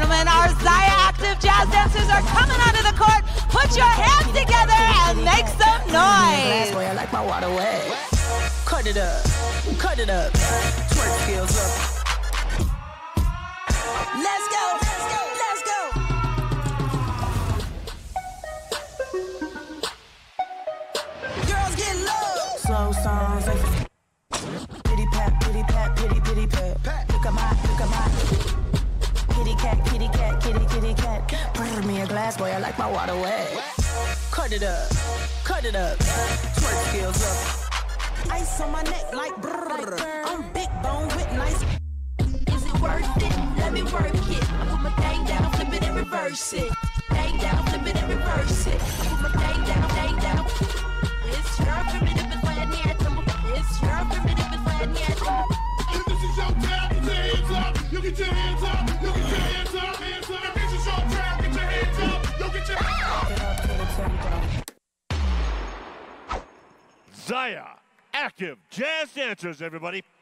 gentlemen, our Zaya Active Jazz dancers are coming onto the court. Put your hands together and make some noise. Boy, I like my water wet. Cut it up, twerk skills up. Let's go, let's go, let's go. Girls get low. Slow songs like pity pat, pity pat, pity pity pat. Look at my kitty cat, kitty cat, kitty kitty cat. Pour me a glass, boy, I like my water wet. Cut it up, twerk skills up. Ice on my neck like brrr. I'm big bone with nice. Is it worth it? Let me work it. I put my thing down, flip it and reverse it. Thing down, flip it and reverse it. I put my thing down. It's your primitive and flying here. It's your primitive and flying here. If this is your time, get your hands up. You get your hands up. You get your hands up. Hands up. If this is your time, get your hands up. You get your hands up. Zaya Active Jazz Dancers, everybody.